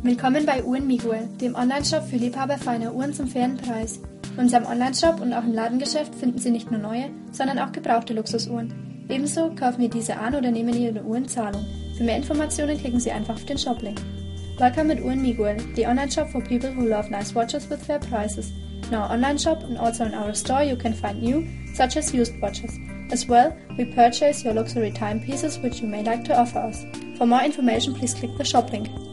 Willkommen bei Uhren Miguel, dem Onlineshop für Liebhaber feiner Uhren zum fairen Preis. In unserem Onlineshop und auch im Ladengeschäft finden Sie nicht nur neue, sondern auch gebrauchte Luxusuhren. Ebenso kaufen wir diese an oder nehmen Ihre Uhr in Zahlung. Für mehr Informationen klicken Sie einfach auf den Shop-Link. Welcome at Uhren Miguel, the online shop for people who love nice watches with fair prices. In our online shop and also in our store you can find new, such as used watches. As well, we purchase your luxury timepieces which you may like to offer us. For more information, please click the shop link.